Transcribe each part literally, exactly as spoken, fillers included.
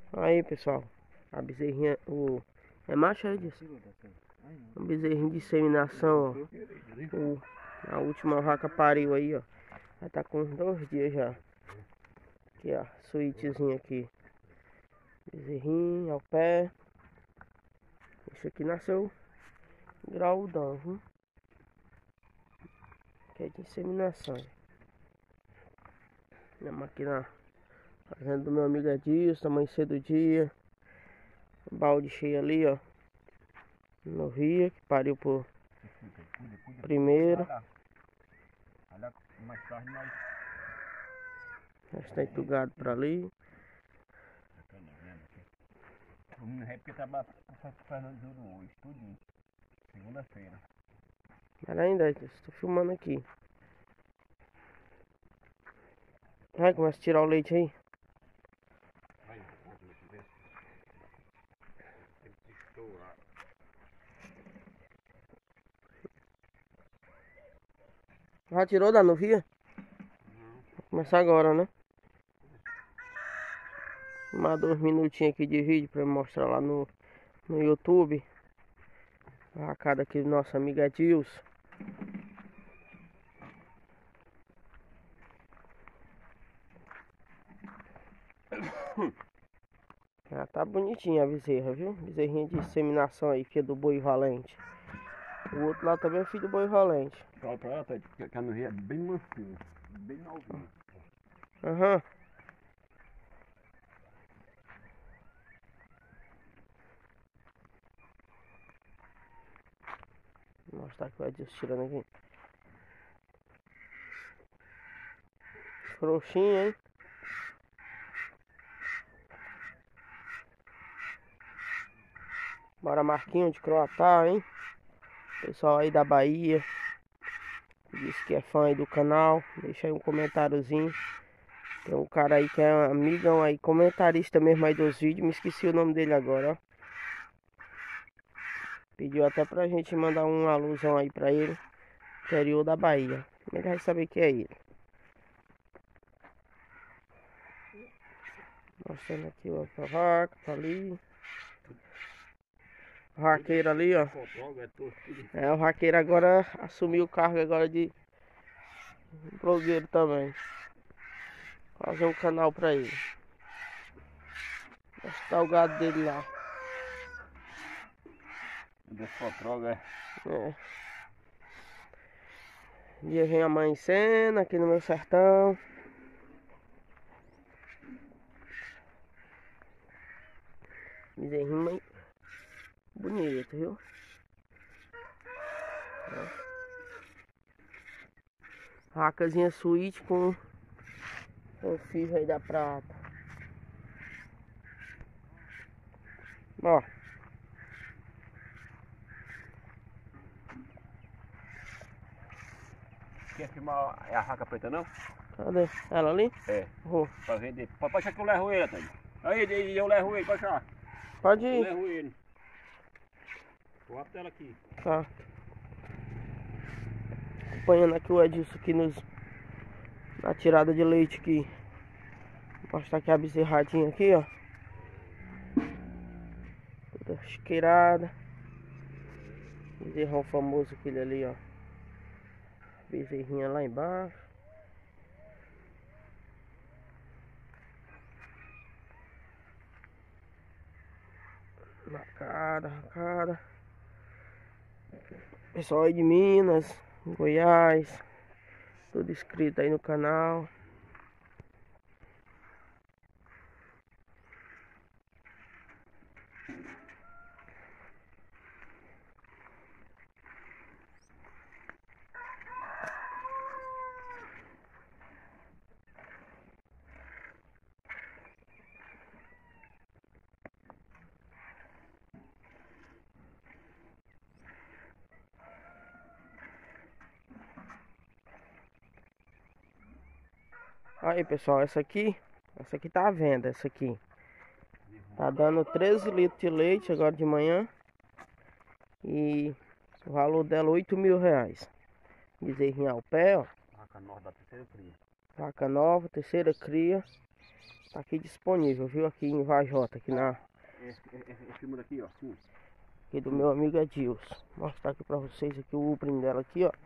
Aí, pessoal, a bezerrinha, o... É macho, é disso? Um bezerrinho de inseminação, ó. O... A última vaca pariu aí, ó. Já tá com uns dois dias já. Aqui, ó, suítezinha aqui. Bezerrinho ao pé. Esse aqui nasceu graudão, viu? Que é de inseminação. Minha máquina fazendo do meu amigo Edilson, amanhecer do dia. O balde cheio ali, ó. No rio, que pariu por primeiro. Olha mais tarde, mas... Já está gado pra ali. Não é porque tava fazendo duro hoje, tudinho. Segunda-feira. Pera ainda, estou filmando aqui. Vai, começa a tirar o leite aí. Já tirou da novia? Vai começar agora, né? Mais dois minutinhos aqui de vídeo pra mostrar lá no, no YouTube. A vacada aqui do nosso amigo Edilson. Já tá bonitinha a bezerra, viu? Bezerrinha de inseminação aí, filha do boi valente. O outro lá também é filho do boi valente. Fala pra ela, que a novia é bem mansinha, bem novinha. Aham. Uhum. Vou mostrar aqui o Edilson tirando aqui. Frouxinha, hein? Bora Marquinho de Croatá, hein? Pessoal aí da Bahia. Disse que é fã aí do canal. Deixa aí um comentáriozinho. Tem um cara aí que é amigão aí, comentarista mesmo aí dos vídeos. Me esqueci o nome dele agora, ó. Pediu até pra gente mandar uma alusão aí pra ele. Interior da Bahia. Ele vai saber que é ele. Mostrando aqui outra vaca, tá ali. O raqueiro ali, ó. É, o raqueiro agora assumiu o cargo agora de blogueiro também. Fazer um canal pra ele. Mostrar o gado dele lá. Desfotroga, é. É. Dia vem amanhecendo aqui no meu sertão. Bezerrinho bonito, viu? É. Vacazinha suíte com o fio aí da prata. Ó. Quer filmar é a vaca preta não? Cadê? Ela ali? É. Vou. Pra vender. Pode achar que eu levo ele, Antônio. Aí eu levo ele, pode achar. Pode Eu ir. levo ele. Vou a tela aqui. Tá. Acompanhando aqui o Edilson aqui nos, na tirada de leite aqui. Vou mostrar aqui a bezerradinha aqui, ó. Toda chiqueirada. Bezerrão famoso aquele ali, ó. Bezerrinha lá embaixo. Arrancada, arrancada. Pessoal aí de Minas, Goiás. Tudo inscrito aí no canal. Aí pessoal, essa aqui, essa aqui tá à venda, essa aqui. Tá dando treze litros de leite agora de manhã. E o valor dela oito mil reais. Bezerrinha ao pé, ó. Vaca nova da terceira cria. Vaca nova, terceira cria. Tá aqui disponível, viu? Aqui em Vajota, aqui na... Esse, esse, esse filme daqui, ó, assim. Aqui do meu amigo Edilson. Vou mostrar aqui pra vocês aqui o primo dela aqui, ó.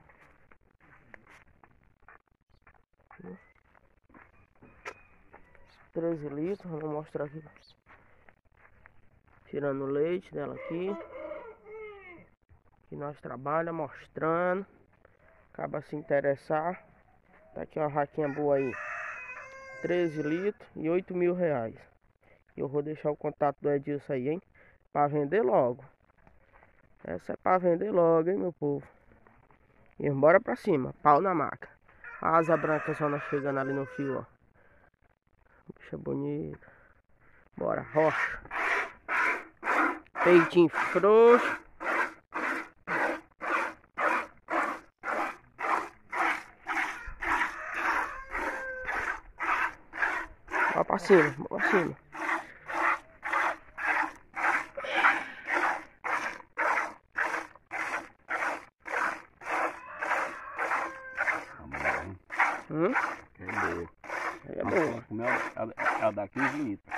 treze litros, vou mostrar aqui. Tirando o leite dela aqui. Que nós trabalhamos, mostrando. Acaba se interessar. Tá aqui uma vaquinha boa aí. treze litros e oito mil reais. Eu vou deixar o contato do Edilson aí, hein? Pra vender logo. Essa é pra vender logo, hein, meu povo. E bora pra cima. Pau na maca. A asa branca só nós chegando ali no fio, ó. Bicha bonita. Bora, rocha. Peitinho frouxo. Bora pra cima, bora pra cima. Hum? É boa. É boa. Como ela, ela, ela dá quinze litros.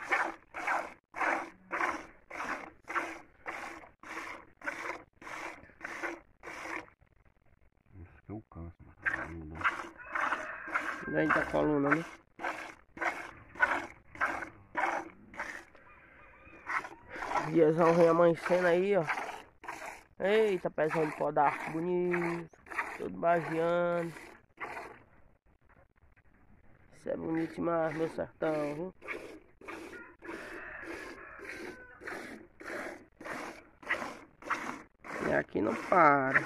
Isso que eu canso, mano. Daí da coluna, né? Diazão vem amanhecendo aí, ó. Eita, pezão de pó d'arco bonito. Todo bagiando. Isso é bonito demais, meu sertão, viu? E aqui não para.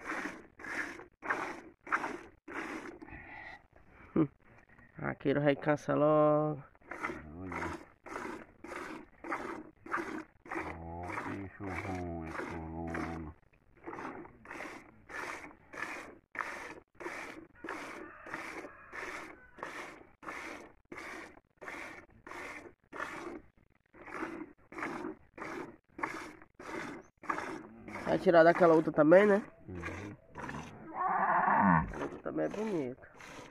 Hum. Aquele vai cansa logo. Olha. Ó, bicho ruim, coluna. Vai tirar daquela outra também, né? Uhum. A outra também é bonita.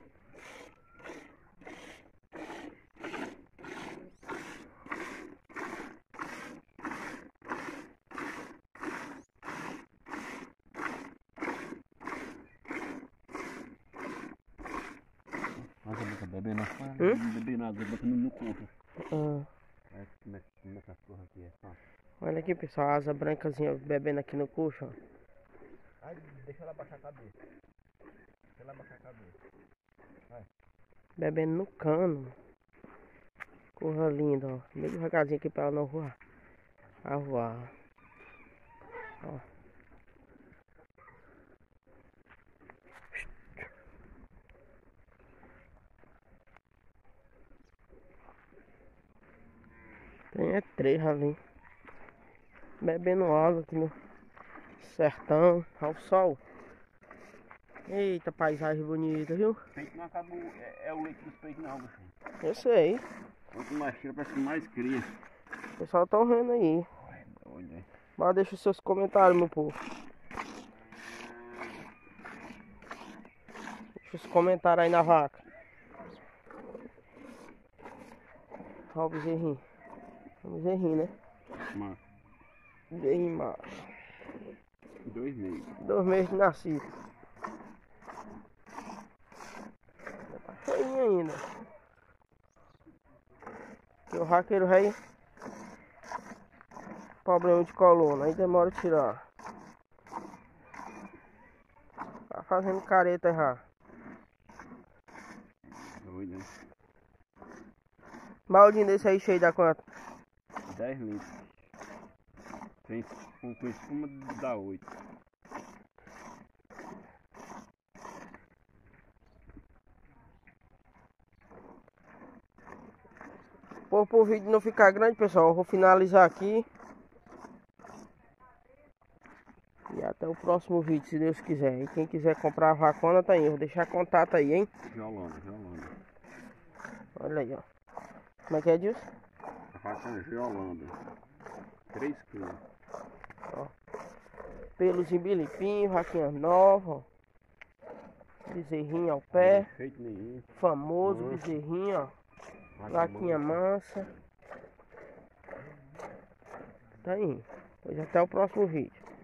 Nossa, boca bebê não fala. Hum? Bebê nada, botando no corpo. Ah, É, como é como é que essa porra aqui é? Ó. olha aqui, pessoal, a asa brancazinha bebendo aqui no coxo, ó. Ai, deixa ela baixar a cabeça. Deixa ela baixar a cabeça. Bebendo no cano. Corra linda, ó. Meio devagarzinho aqui pra ela não voar. A voar. Ó. Tem é três ali. Bebendo água aqui no sertão, ao sol. Eita, paisagem bonita, viu? Peito não acaba, o- é, é o leite dos peitos não, bicho. Eu sei. Quanto mais tira, parece que mais cria. O pessoal tá vendo aí. Ai, olha. Mas deixa os seus comentários, meu povo. Deixa os comentários aí na vaca. Ó o bezerrinho. O bezerrinho, né? Mas, Bezerrinho macho. dois meses. Dois meses de nascido. Tá cheinho ainda. Que o raqueiro rei. Problema de coluna, aí demora a tirar. Tá fazendo careta já. Doido, né? Baldinho desse aí cheio da quanto? dez litros. Tem com, com espuma dá oito. Por, por vídeo não ficar grande, pessoal, eu vou finalizar aqui. E até o próximo vídeo, se Deus quiser. E quem quiser comprar a vacona tá aí, eu vou deixar contato aí, hein? Geolanda, Geolanda. Olha aí, ó. Como é que é, Dilson? A faca Geolanda. três quilos. Pelos em bilipim, vaquinha nova, ó. Bezerrinho ao pé. Defeito nenhum. Famoso Nossa. bezerrinho, ó. Vaquinha mansa. Tá aí. Pois até o próximo vídeo.